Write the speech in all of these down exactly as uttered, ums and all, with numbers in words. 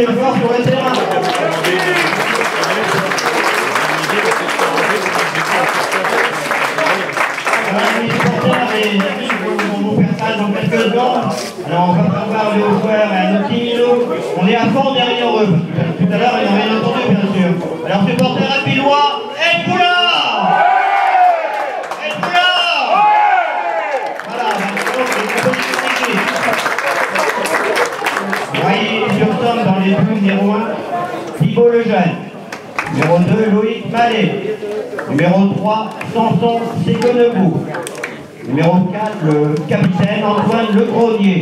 le fort sur le terrain. Les supporters et les amis vont nous faire ça dans quelques secondes. Alors on va faire voir aux joueurs et à nos timidos. On est à fond derrière eux. Tout à l'heure, ils n'ont rien entendu, bien sûr. Alors supporters à Pillois, êtes-vous là? Êtes-vous là? Voilà, maintenant c'est une position technique. Voyez sur somme dans les buts, numéro un, Thibaut Lejeune. Numéro deux, Loïc Mallet. Numéro trois, Samson Ségonebou. Numéro quatre, le capitaine Antoine Le Grenier.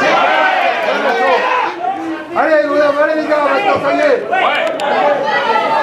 Allez, allez les gars, maintenant ça y est.